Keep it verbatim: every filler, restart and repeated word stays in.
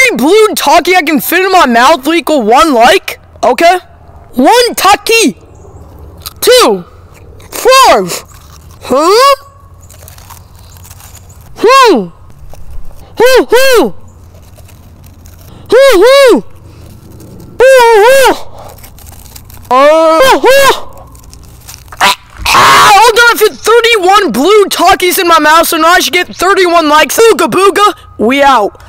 every blue Taki I can fit in my mouth will equal one like. Okay? One Taki. Two. Five. Huh? Hmm. Hoo hoo. Hoo hoo. Hoo hoo. Uh, hoo. Ah, hold on, I fit thirty-one blue Takis in my mouth, so now I should get thirty-one likes. Ooga booga. We out.